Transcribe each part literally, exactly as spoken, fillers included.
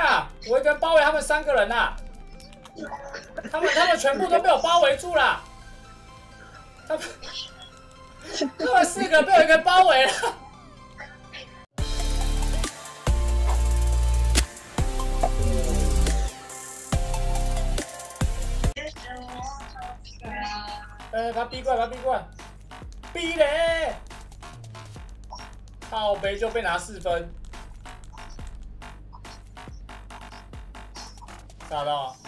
啊，我一个人包围他们三个人呐、啊，他们他们全部都被我包围住了，他们他们四个被我一个人包围了。呃，把他逼过来，把他逼过来，逼嘞！靠北就被拿四分，杀到啊！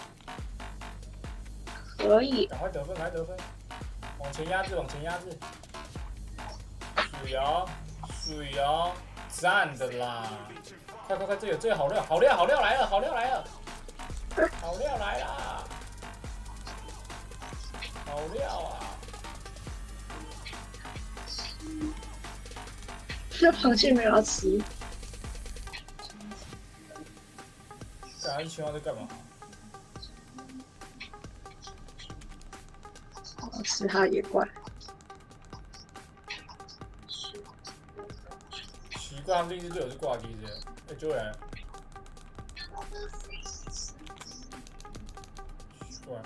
可以， 赶快得分，赶快得分！往前压制，往前压制！水哦，水哦，赞的啦！快快快，这有这有好料，好料好料来了，好料来了，好料来啦！好料啊！ 这螃蟹没有要吃。 干，青蛙在干嘛？ 好吃它也怪。 奇怪，他们这一支队友是挂机的，哎，救人！奇怪。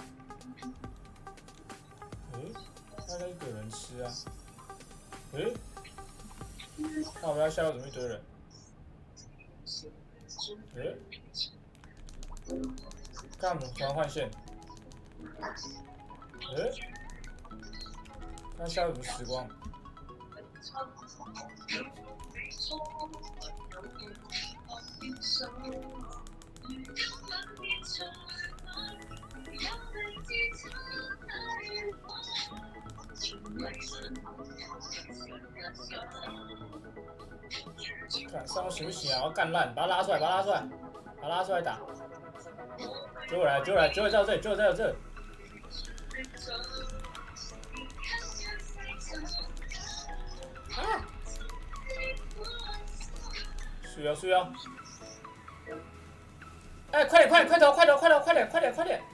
诶，大概一个人吃啊？诶，那我们要下路怎么一堆人？诶，干嘛突然换线？诶，那下路怎么时光？看上路行不行啊？我要干烂，把他拉出来，把他拉出来，把他拉出来打。救我来，救我来，救我在我这里，救我在我这里。啊！需要需要。哎，快点快点快投快投快投快点快点快点！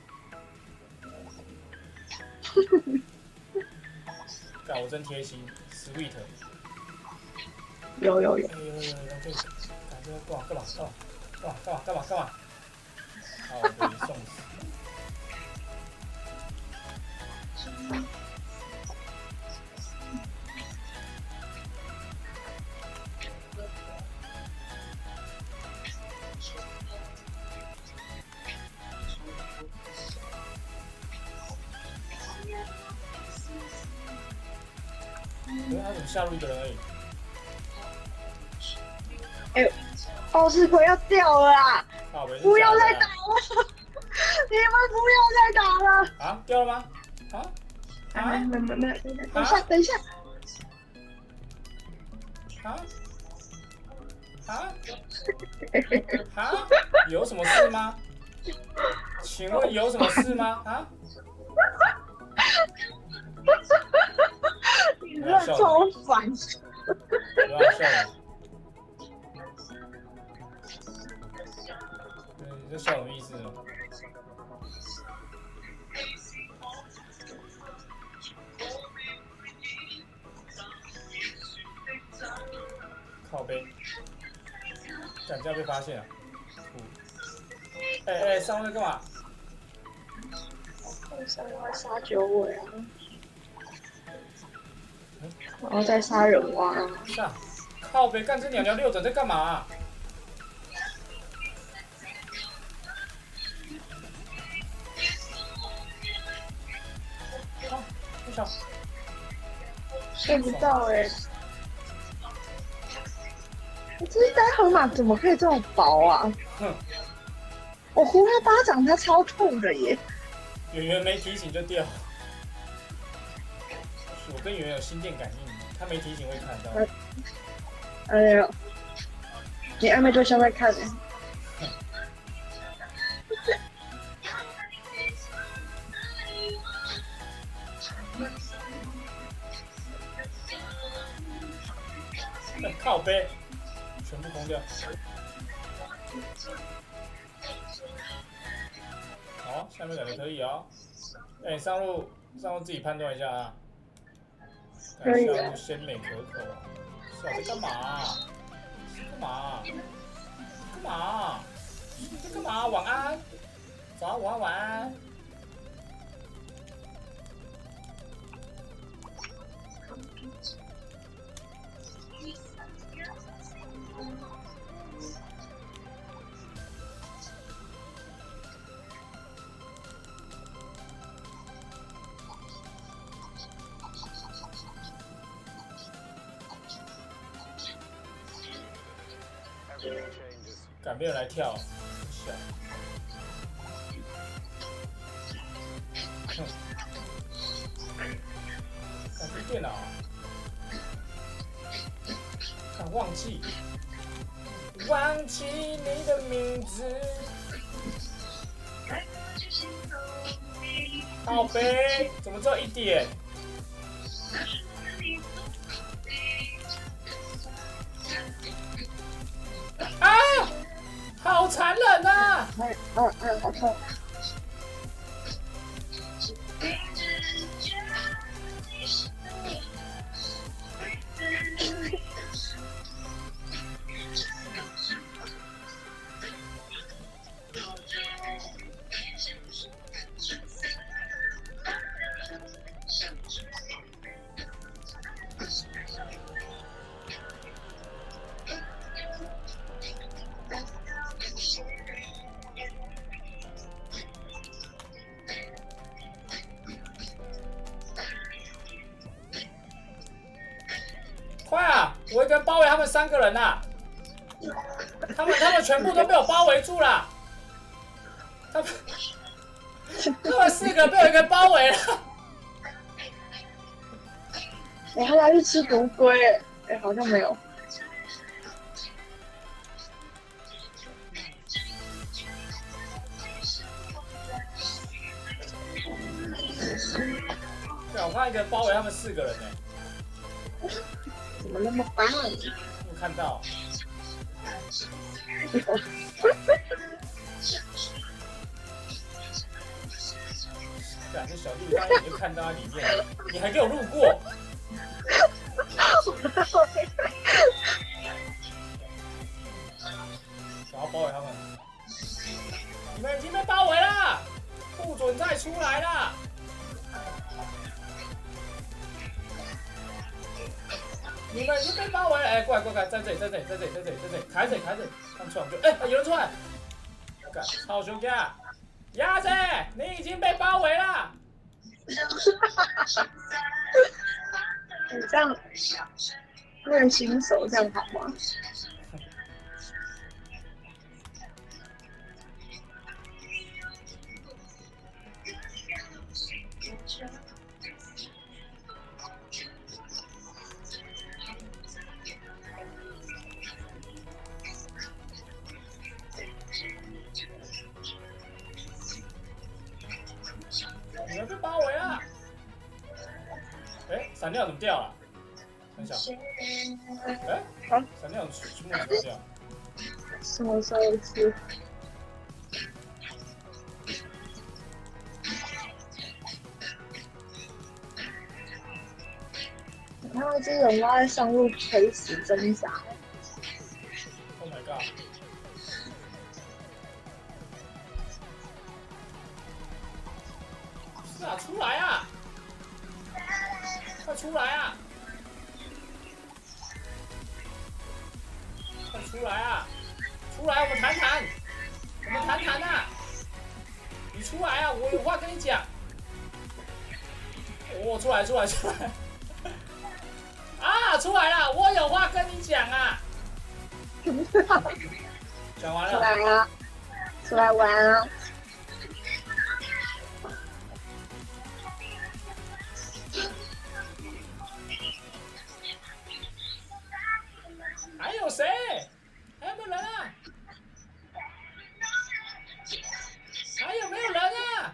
干，我真贴心 ，sweet。 有有有。 有有有有，可以。干这个干嘛干嘛干嘛干嘛干嘛干嘛干嘛？好，被你送死。哎，他怎么下路一个人而已？ 哎呦，暴食鬼要掉了啦！不要再打了！你们不要再打了！ 啊，掉了吗？啊？啊？ 没没没，等一下等一下。 啊？啊？啊？有什么事吗？请问有什么事吗？啊？ 你真的超烦！ 不要笑我。你这笑什么意思？靠背，敢这样被发现啊！哎哎，上路在干嘛？ 上路在杀九尾啊！然后再杀人蛙。 上，靠背，干这鸟鸟六等在干嘛、啊？啊，不小。 睡不到哎、欸！我这一单河马怎么可以这么薄啊？ 哼！ 我呼他巴掌，他超痛的耶！ 圆圆没提醒就掉。我跟圆圆有心电感应，他没提醒会看到。 哎呦，你暧昧对象在看呢、欸。 靠背，全部空掉。好，下面感觉可以哦。哎、欸，上路上路自己判断一下啊。 可以。 下路鲜美可口啊！是啊，在干嘛、啊？干嘛、啊？干嘛、啊？ 你在干嘛？晚安，早安，晚安，晚安。敢没有来跳，想，哼，看这电脑，看忘记，忘记你的名字，靠背，怎么只有一点？啊！好残忍啊！ 嗯嗯嗯，好痛。 快啊！我一个人包围他们三个人呐、啊，他们他们全部都被我包围住了，他们他们四个被我一个人包围了。 哎、欸，他要去吃毒龟，哎、欸，好像没有。 对，我看一个人包围他们四个人呢、 欸。怎么那么棒？ 我看到。感觉小弟刚才就看到他里面，你还给我路过。想要包围他们，你们已经被包围了，不准再出来了。你们已经被包围了！哎、欸，过来过来，在这里，在这里，在这里，在这里，在这里，卡在这里，卡在这里，他们出来我们就，哎、欸，有人出来！干，超兄弟啊！鸭子，你已经被包围了！ 你这样练新手这样好吗？ 你们被包围了！哎、欸，闪电怎么掉了？很小。哎、欸，啊，闪电什么时候掉？ 什么时候吃？然后这种挖在上路垂死挣扎。 Oh my god！ 是啊，出来啊！快出来啊！快出来啊！出来，我们谈谈，我们谈谈啊！你出来啊！我有话跟你讲。我、哦、出来，出来，出来！啊，出来了！我有话跟你讲啊！讲完了。 出来啊！出来玩啊！ 还有谁？还有没有人啊？还有没有人啊？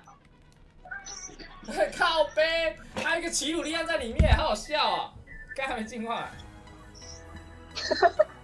靠背，还有一个奇鲁利安在里面，好好笑哦！刚还没进化。